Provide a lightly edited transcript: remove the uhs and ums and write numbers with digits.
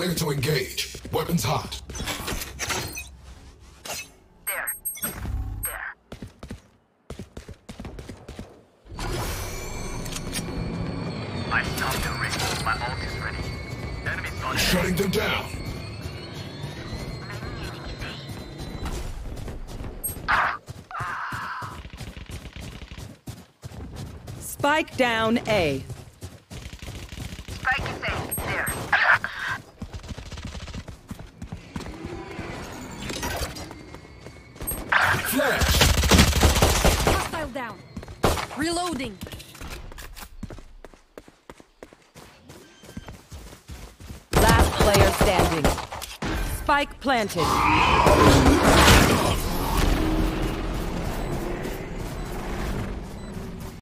Clear to engage. Weapons hot. There. I stopped the ring. My ult is ready. Enemies on Shutting them down. Spike down A. Spike is A. There. Flash. Hostile down. Reloading. Last player standing. Spike planted.